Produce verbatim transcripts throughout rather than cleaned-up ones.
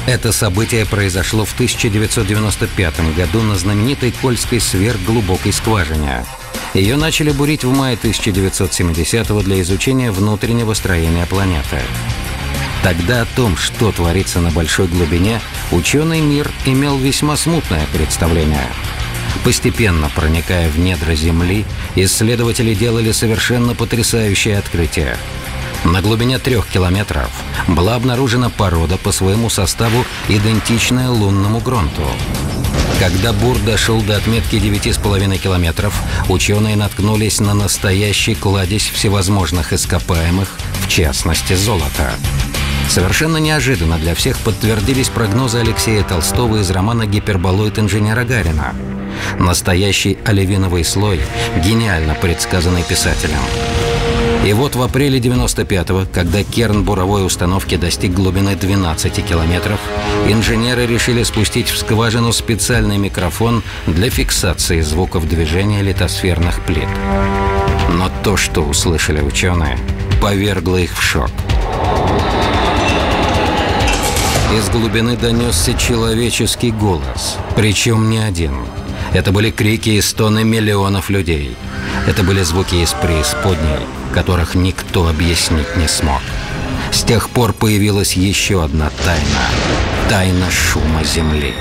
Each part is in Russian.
Это событие произошло в тысяча девятьсот девяносто пятом году на знаменитой Кольской сверхглубокой скважине. Ее начали бурить в мае тысяча девятьсот семидесятого для изучения внутреннего строения планеты. Тогда о том, что творится на большой глубине, ученый мир имел весьма смутное представление. Постепенно проникая в недра Земли, исследователи делали совершенно потрясающее открытие. На глубине трех километров была обнаружена порода, по своему составу идентичная лунному грунту. Когда бур дошел до отметки девяти с половиной километров, ученые наткнулись на настоящий кладезь всевозможных ископаемых, в частности золота. Совершенно неожиданно для всех подтвердились прогнозы Алексея Толстого из романа «Гиперболоид инженера Гарина». Настоящий оливиновый слой, гениально предсказанный писателем. И вот в апреле девяносто пятого, когда керн буровой установки достиг глубины двенадцати километров, инженеры решили спустить в скважину специальный микрофон для фиксации звуков движения литосферных плит. Но то, что услышали ученые, повергло их в шок. Из глубины донесся человеческий голос, причем не один. Это были крики и стоны миллионов людей. Это были звуки из преисподней, которых никто объяснить не смог. С тех пор появилась еще одна тайна – тайна шума Земли.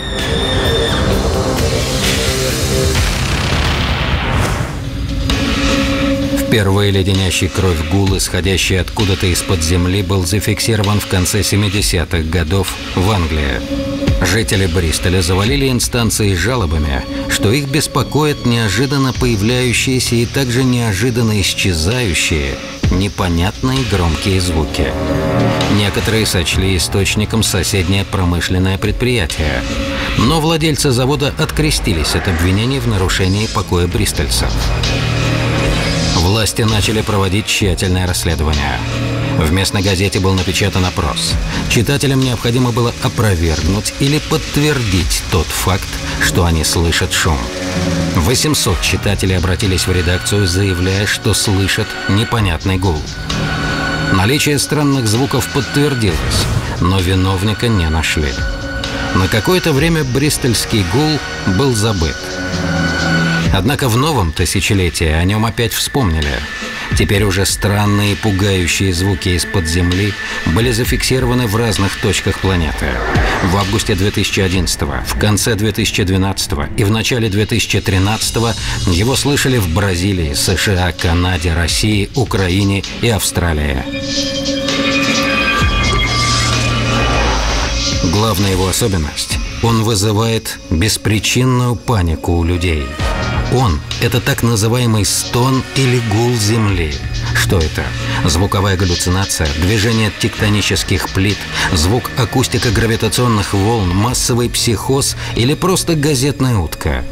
Впервые леденящий кровь гул, исходящий откуда-то из-под земли, был зафиксирован в конце семидесятых годов в Англии. Жители Бристоля завалили инстанции жалобами, что их беспокоят неожиданно появляющиеся и также неожиданно исчезающие непонятные громкие звуки. Некоторые сочли источником соседнее промышленное предприятие, но владельцы завода открестились от обвинений в нарушении покоя бристольцев. Власти начали проводить тщательное расследование. В местной газете был напечатан опрос. Читателям необходимо было опровергнуть или подтвердить тот факт, что они слышат шум. восемьсот читателей обратились в редакцию, заявляя, что слышат непонятный гул. Наличие странных звуков подтвердилось, но виновника не нашли. На какое-то время бристольский гул был забыт. Однако в новом тысячелетии о нем опять вспомнили. Теперь уже странные пугающие звуки из-под земли были зафиксированы в разных точках планеты. В августе две тысячи одиннадцатого, в конце две тысячи двенадцатого и в начале две тысячи тринадцатого его слышали в Бразилии, США, Канаде, России, Украине и Австралии. Главная его особенность – он вызывает беспричинную панику у людей. Он – это так называемый стон или гул Земли. Что это? Звуковая галлюцинация, движение тектонических плит, звук акустико-гравитационных волн, массовый психоз или просто газетная утка?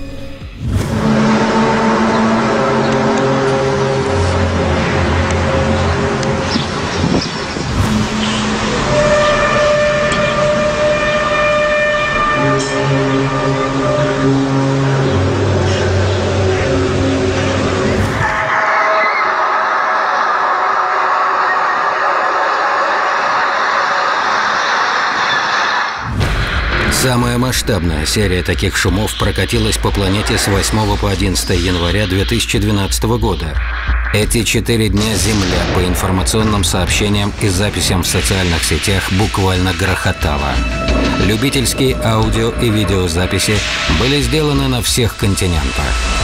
Самая масштабная серия таких шумов прокатилась по планете с восьмого по одиннадцатое января две тысячи двенадцатого года. Эти четыре дня Земля по информационным сообщениям и записям в социальных сетях буквально грохотала. Любительские аудио и видеозаписи были сделаны на всех континентах.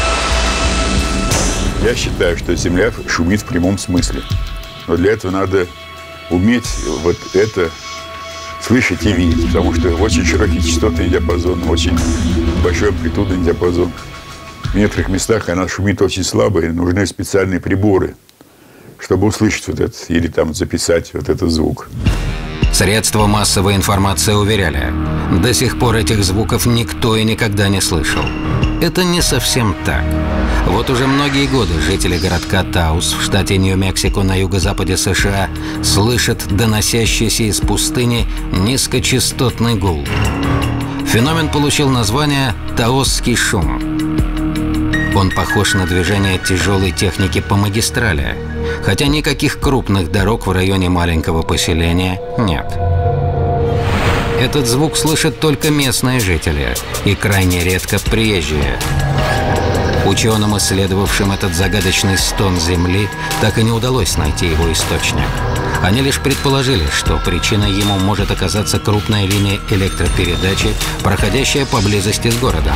Я считаю, что Земля шумит в прямом смысле. Но для этого надо уметь вот это слышать и видеть, потому что очень широкий частотный диапазон, очень большой амплитудный диапазон. В некоторых местах она шумит очень слабо, и нужны специальные приборы, чтобы услышать вот это или там записать вот этот звук. Средства массовой информации уверяли, до сих пор этих звуков никто и никогда не слышал. Это не совсем так. Вот уже многие годы жители городка Таус в штате Нью-Мексико на юго-западе США слышат доносящийся из пустыни низкочастотный гул. Феномен получил название «таосский шум». Он похож на движение тяжелой техники по магистрали, хотя никаких крупных дорог в районе маленького поселения нет. Этот звук слышат только местные жители и крайне редко приезжие. Ученым, исследовавшим этот загадочный стон Земли, так и не удалось найти его источник. Они лишь предположили, что причиной ему может оказаться крупная линия электропередачи, проходящая поблизости с городом.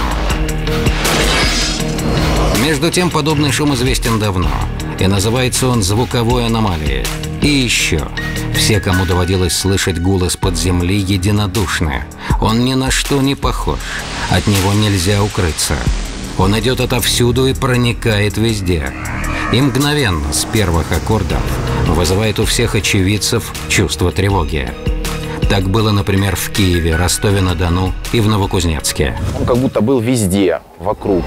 Между тем, подобный шум известен давно, и называется он звуковой аномалией. И еще. Все, кому доводилось слышать гул из-под земли, единодушны. Он ни на что не похож. От него нельзя укрыться. Он идет отовсюду и проникает везде. И мгновенно, с первых аккордов, вызывает у всех очевидцев чувство тревоги. Так было, например, в Киеве, Ростове-на-Дону и в Новокузнецке. Он как будто был везде, вокруг.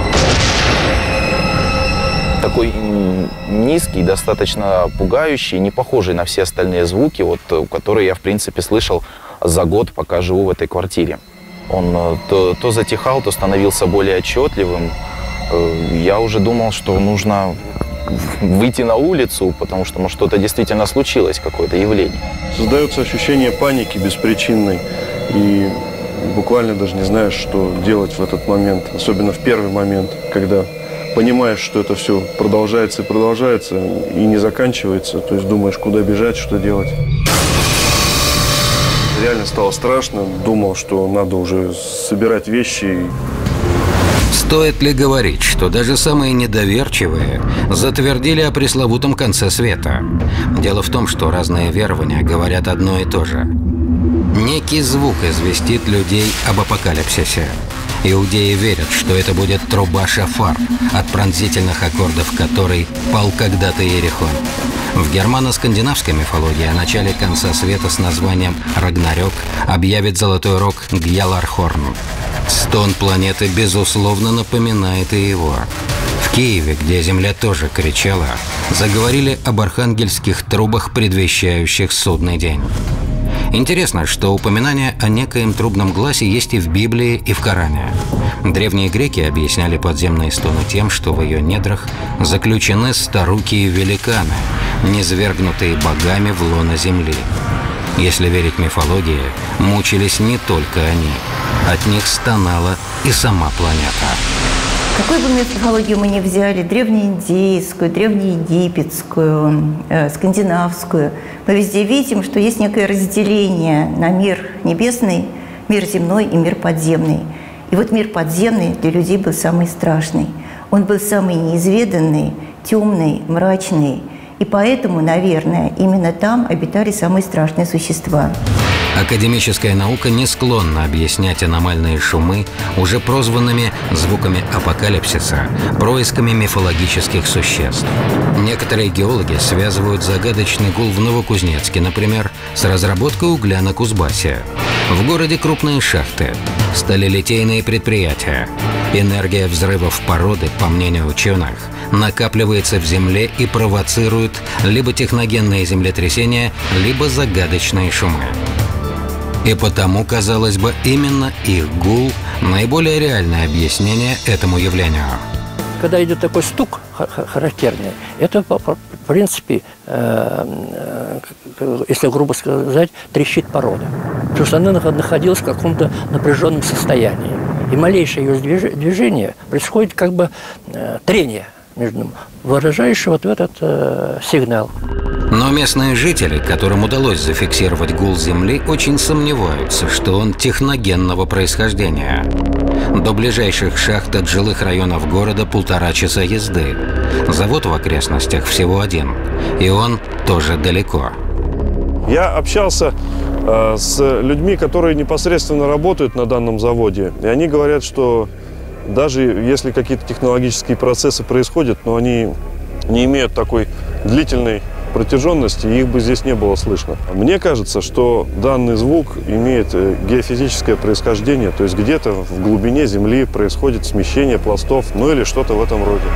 Такой низкий, достаточно пугающий, не похожий на все остальные звуки, вот, которые я, в принципе, слышал за год, пока живу в этой квартире. Он то, то затихал, то становился более отчетливым. Я уже думал, что нужно выйти на улицу, потому что, может, что-то действительно случилось, какое-то явление. Создается ощущение паники беспричинной, и буквально даже не знаешь, что делать в этот момент, особенно в первый момент, когда понимаешь, что это все продолжается и продолжается, и не заканчивается, то есть думаешь, куда бежать, что делать. Реально стало страшно, думал, что надо уже собирать вещи. Стоит ли говорить, что даже самые недоверчивые затвердили о пресловутом конце света? Дело в том, что разные верования говорят одно и то же. Некий звук известит людей об апокалипсисе. Иудеи верят, что это будет труба шафар, от пронзительных аккордов которой пал когда-то Иерихон. В германо-скандинавской мифологии о начале конца света с названием «Рагнарёк» объявит золотой рог Гьялархорн. Стон планеты, безусловно, напоминает и его. В Киеве, где земля тоже кричала, заговорили об архангельских трубах, предвещающих судный день. Интересно, что упоминание о некоем трубном гласе есть и в Библии, и в Коране. Древние греки объясняли подземные стоны тем, что в ее недрах заключены старукие великаны, низвергнутые богами в лоно земли. Если верить мифологии, мучились не только они. От них стонала и сама планета. Какую бы мифологию мы ни взяли, древнеиндейскую, древнеегипетскую, э, скандинавскую, мы везде видим, что есть некое разделение на мир небесный, мир земной и мир подземный. И вот мир подземный для людей был самый страшный. Он был самый неизведанный, темный, мрачный. И поэтому, наверное, именно там обитали самые страшные существа. Академическая наука не склонна объяснять аномальные шумы уже прозванными звуками апокалипсиса, происками мифологических существ. Некоторые геологи связывают загадочный гул в Новокузнецке, например, с разработкой угля на Кузбассе. В городе крупные шахты, сталелитейные предприятия. Энергия взрывов породы, по мнению ученых, накапливается в земле и провоцирует либо техногенные землетрясения, либо загадочные шумы. И потому, казалось бы, именно их гул – наиболее реальное объяснение этому явлению. Когда идет такой стук характерный, это, в принципе, если грубо сказать, трещит порода. Потому что она находилась в каком-то напряженном состоянии. И малейшее ее движение происходит как бы трение между ним, выражающее вот этот э, сигнал. Но местные жители, которым удалось зафиксировать гул Земли, очень сомневаются, что он техногенного происхождения. До ближайших шахт от жилых районов города полтора часа езды. Завод в окрестностях всего один. И он тоже далеко. Я общался э, с людьми, которые непосредственно работают на данном заводе. И они говорят, что даже если какие-то технологические процессы происходят, но они не имеют такой длительной протяженности, их бы здесь не было слышно. Мне кажется, что данный звук имеет геофизическое происхождение, то есть где-то в глубине Земли происходит смещение пластов, ну или что-то в этом роде.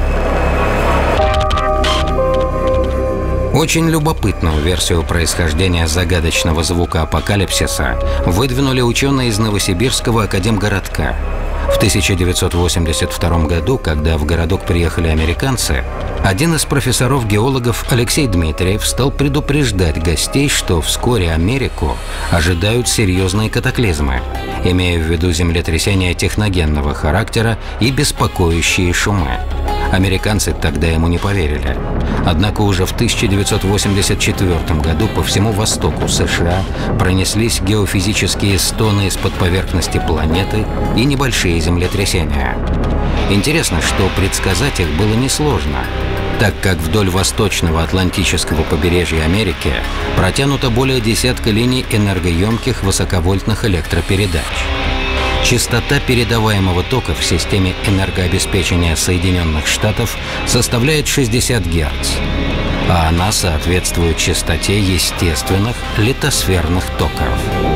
Очень любопытную версию происхождения загадочного звука апокалипсиса выдвинули ученые из Новосибирского академгородка. В тысяча девятьсот восемьдесят втором году, когда в городок приехали американцы, один из профессоров-геологов Алексей Дмитриев стал предупреждать гостей, что вскоре Америку ожидают серьезные катаклизмы, имея в виду землетрясения техногенного характера и беспокоящие шумы. Американцы тогда ему не поверили. Однако уже в тысяча девятьсот восемьдесят четвёртом году по всему востоку США пронеслись геофизические стоны из-под поверхности планеты и небольшие землетрясения. Интересно, что предсказать их было несложно, так как вдоль восточного Атлантического побережья Америки протянуто более десятка линий энергоемких высоковольтных электропередач. Частота передаваемого тока в системе энергообеспечения Соединенных Штатов составляет шестьдесят герц, а она соответствует частоте естественных литосферных токов.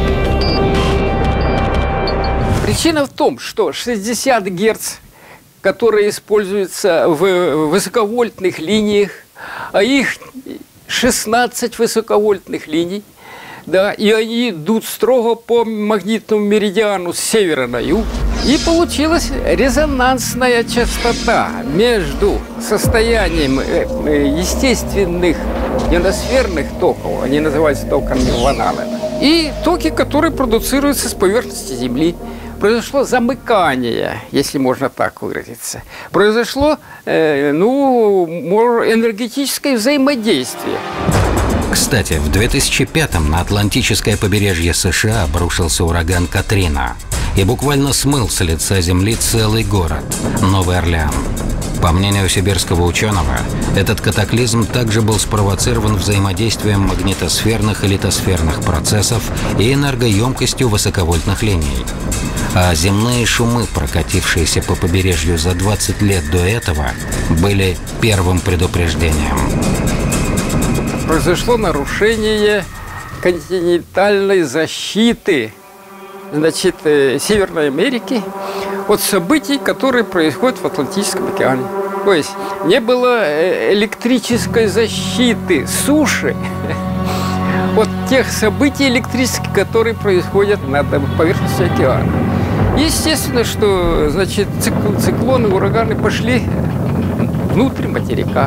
Причина в том, что шестьдесят герц, которые используются в высоковольтных линиях, а их шестнадцать высоковольтных линий, да, и они идут строго по магнитному меридиану с севера на юг. И получилась резонансная частота между состоянием естественных ионосферных токов, они называются токами ван Аллена, и токи, которые продуцируются с поверхности Земли. Произошло замыкание, если можно так выразиться. Произошло э, ну, энергетическое взаимодействие. Кстати, в две тысячи пятом на Атлантическое побережье США обрушился ураган Катрина и буквально смыл с лица земли целый город – Новый Орлеан. По мнению сибирского ученого, этот катаклизм также был спровоцирован взаимодействием магнитосферных и литосферных процессов и энергоемкостью высоковольтных линий. А земные шумы, прокатившиеся по побережью за двадцать лет до этого, были первым предупреждением. Произошло нарушение континентальной защиты, значит, Северной Америки от событий, которые происходят в Атлантическом океане. То есть не было электрической защиты суши от тех событий электрических, которые происходят над поверхностью океана. Естественно, что, значит, циклоны, ураганы пошли внутрь материка.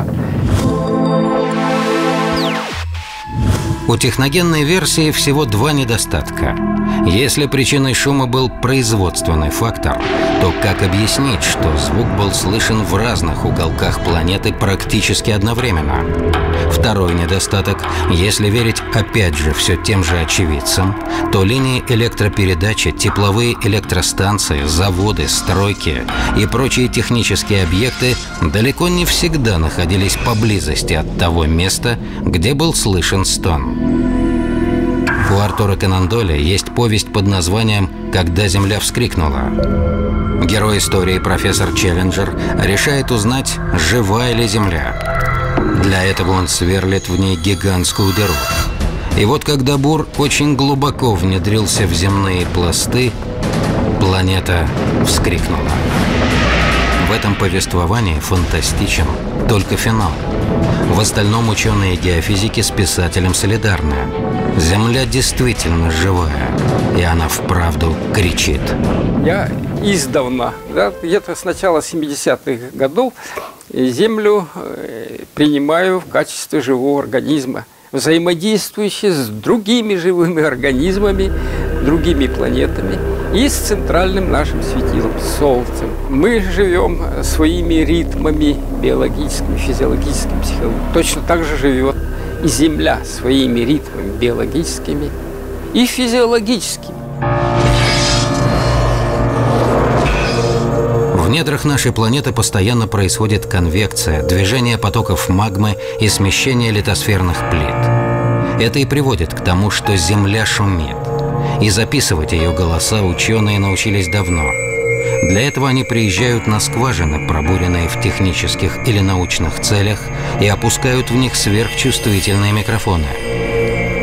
У техногенной версии всего два недостатка. Если причиной шума был производственный фактор, то как объяснить, что звук был слышен в разных уголках планеты практически одновременно? Второй недостаток. Если верить опять же все тем же очевидцам, то линии электропередачи, тепловые электростанции, заводы, стройки и прочие технические объекты далеко не всегда находились поблизости от того места, где был слышен стон. У Артура Конан Дойля есть повесть под названием «Когда Земля вскрикнула». Герой истории профессор Челленджер решает узнать, жива ли Земля. Для этого он сверлит в ней гигантскую дыру. И вот когда бур очень глубоко внедрился в земные пласты, планета вскрикнула. В этом повествовании фантастичен только финал. В остальном ученые геофизики с писателем солидарны. Земля действительно живая, и она вправду кричит. Я издавна, да, где-то с начала семидесятых годов, Землю принимаю в качестве живого организма, взаимодействующего с другими живыми организмами, другими планетами и с центральным нашим светилом, Солнцем. Мы живем своими ритмами биологическими, физиологическими, психологическими. Точно так же живет и Земля своими ритмами биологическими и физиологическими. В недрах нашей планеты постоянно происходит конвекция, движение потоков магмы и смещение литосферных плит. Это и приводит к тому, что Земля шумит. И записывать ее голоса ученые научились давно. Для этого они приезжают на скважины, пробуренные в технических или научных целях, и опускают в них сверхчувствительные микрофоны.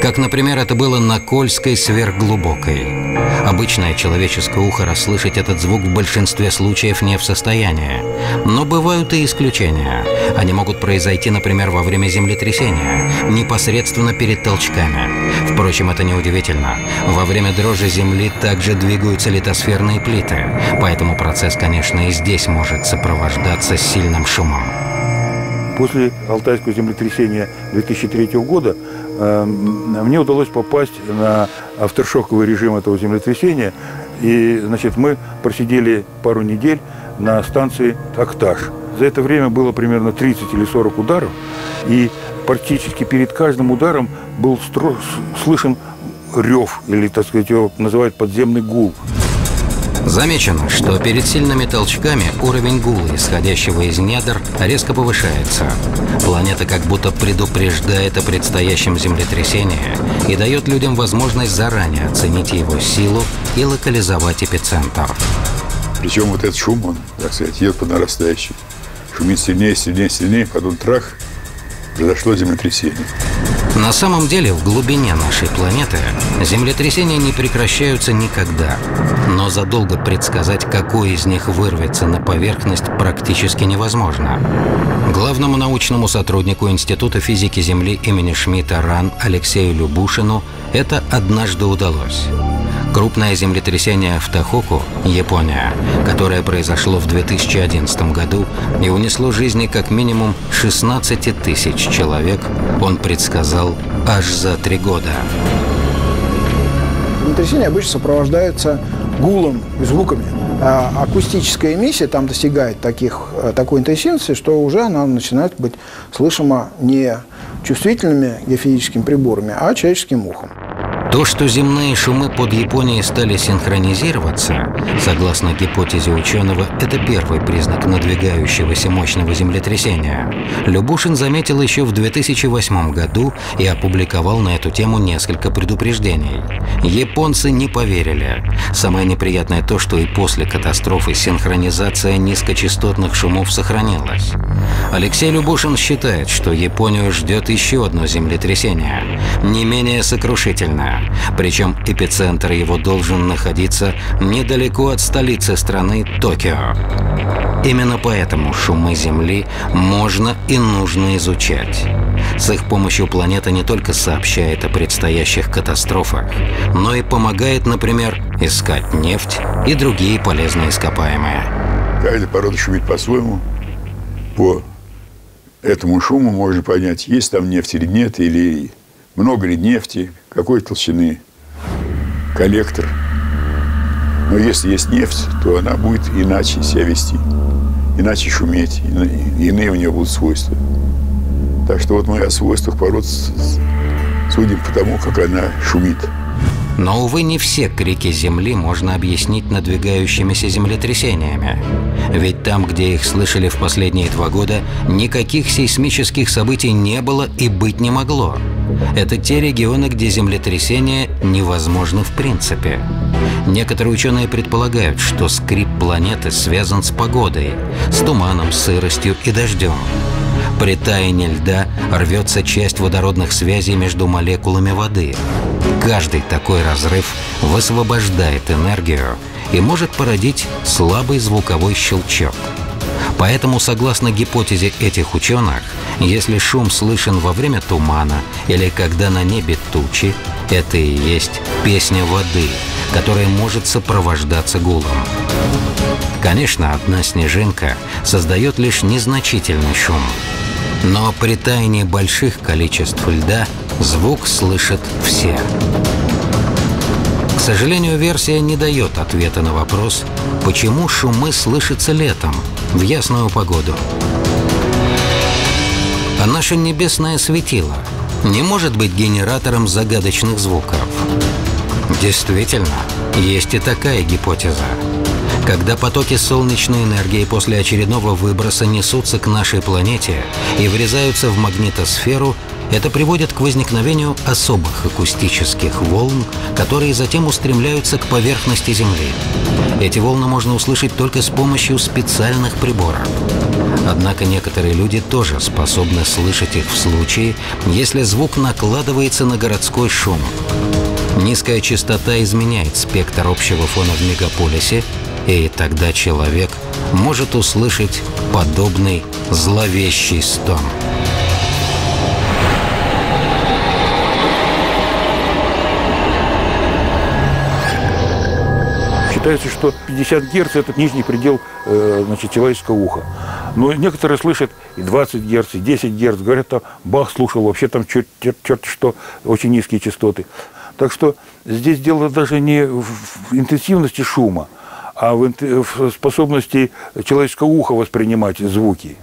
Как, например, это было на Кольской сверхглубокой. Обычное человеческое ухо расслышать этот звук в большинстве случаев не в состоянии. Но бывают и исключения. Они могут произойти, например, во время землетрясения, непосредственно перед толчками. Впрочем, это неудивительно. Во время дрожи Земли также двигаются литосферные плиты, поэтому процесс, конечно, и здесь может сопровождаться сильным шумом. После Алтайского землетрясения две тысячи третьего года э, мне удалось попасть на авторшоковый режим этого землетрясения. И, значит, мы просидели пару недель на станции Акташ. За это время было примерно тридцать или сорок ударов. И практически перед каждым ударом был стро... слышен рев, или, так сказать, его называют подземный гул. Замечено, что перед сильными толчками уровень гула, исходящего из недр, резко повышается. Планета как будто предупреждает о предстоящем землетрясении и дает людям возможность заранее оценить его силу и локализовать эпицентр. Причем вот этот шум, он, так сказать, идет по нарастающей. Шумит сильнее, сильнее, сильнее, потом трах, произошло землетрясение. На самом деле, в глубине нашей планеты землетрясения не прекращаются никогда. Но задолго предсказать, какой из них вырвется на поверхность, практически невозможно. Главному научному сотруднику Института физики Земли имени Шмидта РАН Алексею Любушину это однажды удалось. Крупное землетрясение в Тохоку, Япония, которое произошло в две тысячи одиннадцатом году и унесло жизни как минимум шестнадцати тысяч человек, он предсказал аж за три года. Землетрясения обычно сопровождаются гулом и звуками. А акустическая эмиссия там достигает таких, такой интенсивности, что уже она начинает быть слышима не чувствительными геофизическими приборами, а человеческим ухом. То, что земные шумы под Японией стали синхронизироваться, согласно гипотезе ученого, это первый признак надвигающегося мощного землетрясения. Любушин заметил еще в две тысячи восьмом году и опубликовал на эту тему несколько предупреждений. Японцы не поверили. Самое неприятное то, что и после катастрофы синхронизация низкочастотных шумов сохранилась. Алексей Любушин считает, что Японию ждет еще одно землетрясение, не менее сокрушительное. Причем эпицентр его должен находиться недалеко от столицы страны Токио. Именно поэтому шумы Земли можно и нужно изучать. С их помощью планета не только сообщает о предстоящих катастрофах, но и помогает, например, искать нефть и другие полезные ископаемые. Каждая порода шумит по-своему. По этому шуму можно понять, есть там нефть или нет, или много ли нефти, какой толщины коллектор. Но если есть нефть, то она будет иначе себя вести, иначе шуметь, иные у нее будут свойства. Так что вот мы о свойствах пород судим по тому, как она шумит. Но, увы, не все крики Земли можно объяснить надвигающимися землетрясениями. Ведь там, где их слышали в последние два года, никаких сейсмических событий не было и быть не могло. Это те регионы, где землетрясения невозможны в принципе. Некоторые ученые предполагают, что скрип планеты связан с погодой, с туманом, сыростью и дождем. При таянии льда рвется часть водородных связей между молекулами воды. Каждый такой разрыв высвобождает энергию и может породить слабый звуковой щелчок. Поэтому, согласно гипотезе этих ученых, если шум слышен во время тумана или когда на небе тучи, это и есть песня воды, которая может сопровождаться гулом. Конечно, одна снежинка создает лишь незначительный шум. Но при таянии больших количеств льда звук слышат все. К сожалению, версия не дает ответа на вопрос, почему шумы слышатся летом, в ясную погоду. А наше небесное светило не может быть генератором загадочных звуков. Действительно, есть и такая гипотеза. Когда потоки солнечной энергии после очередного выброса несутся к нашей планете и врезаются в магнитосферу, это приводит к возникновению особых акустических волн, которые затем устремляются к поверхности Земли. Эти волны можно услышать только с помощью специальных приборов. Однако некоторые люди тоже способны слышать их в случае, если звук накладывается на городской шум. Низкая частота изменяет спектр общего фона в мегаполисе, и тогда человек может услышать подобный зловещий стон. Считается, что пятьдесят герц – это нижний предел э, значит, человеческого уха. Но некоторые слышат и двадцать герц, и десять герц. Говорят, там Бах слушал, вообще там черт, черт, черт что, очень низкие частоты. Так что здесь дело даже не в интенсивности шума, а в, в способности человеческого уха воспринимать звуки.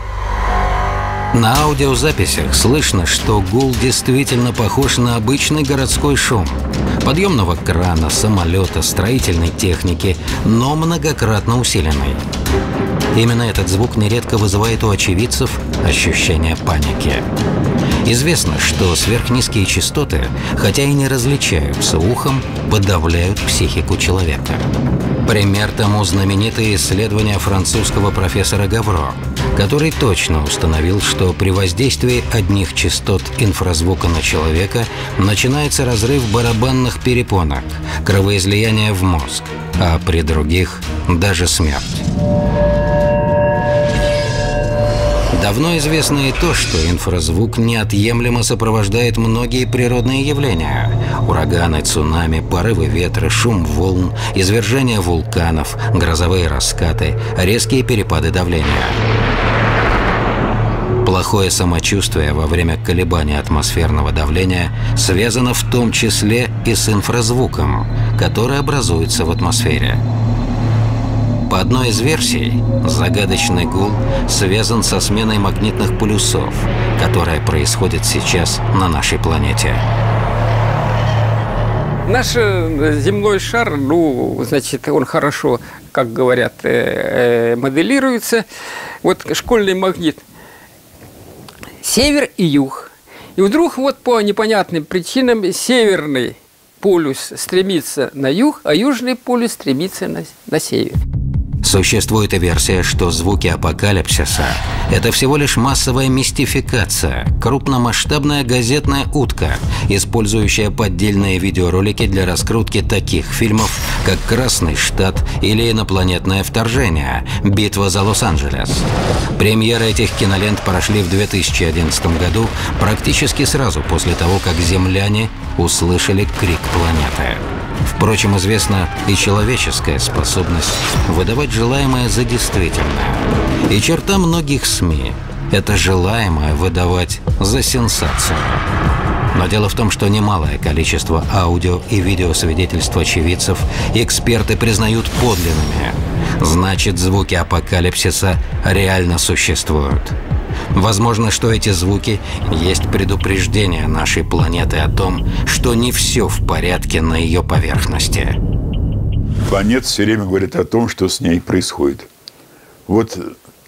На аудиозаписях слышно, что гул действительно похож на обычный городской шум. Подъемного крана, самолета, строительной техники, но многократно усиленный. Именно этот звук нередко вызывает у очевидцев ощущение паники. Известно, что сверхнизкие частоты, хотя и не различаются ухом, подавляют психику человека. Пример тому знаменитые исследования французского профессора Гавро, который точно установил, что при воздействии одних частот инфразвука на человека начинается разрыв барабанных перепонок, кровоизлияние в мозг, а при других даже смерть. Давно известно и то, что инфразвук неотъемлемо сопровождает многие природные явления – ураганы, цунами, порывы ветра, шум волн, извержения вулканов, грозовые раскаты, резкие перепады давления. Плохое самочувствие во время колебания атмосферного давления связано в том числе и с инфразвуком, который образуется в атмосфере. По одной из версий, загадочный гул связан со сменой магнитных полюсов, которая происходит сейчас на нашей планете. Наш земной шар, ну, значит, он хорошо, как говорят, моделируется. Вот школьный магнит. Север и юг. И вдруг вот по непонятным причинам северный полюс стремится на юг, а южный полюс стремится на, на север. Существует и версия, что звуки апокалипсиса – это всего лишь массовая мистификация, крупномасштабная газетная утка, использующая поддельные видеоролики для раскрутки таких фильмов, как «Красный штат» или «Инопланетное вторжение. Битва за Лос-Анджелес». Премьеры этих кинолент прошли в две тысячи одиннадцатом году, практически сразу после того, как земляне услышали крик планеты. Впрочем, известна и человеческая способность выдавать желаемое за действительное. И черта многих СМИ – это желаемое выдавать за сенсацию. Но дело в том, что немалое количество аудио и видеосвидетельств очевидцев эксперты признают подлинными. Значит, звуки апокалипсиса реально существуют. Возможно, что эти звуки есть предупреждение нашей планеты о том, что не все в порядке на ее поверхности. Планета все время говорит о том, что с ней происходит. Вот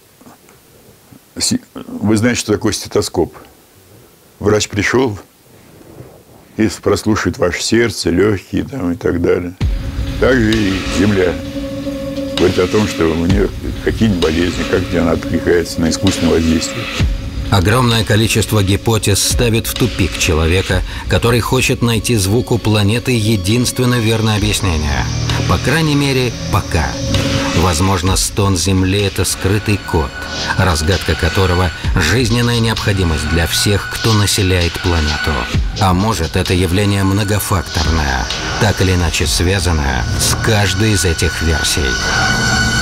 вы знаете, что такое стетоскоп. Врач пришел и прослушает ваше сердце, легкие там, и так далее. Также и Земля говорит о том, что у нее какие-нибудь болезни, как она откликается на искусственное воздействие. Огромное количество гипотез ставит в тупик человека, который хочет найти звук у планеты единственно верное объяснение. По крайней мере, пока. Возможно, стон Земли – это скрытый код, разгадка которого – жизненная необходимость для всех, кто населяет планету. А может, это явление многофакторное, так или иначе связанное с каждой из этих версий.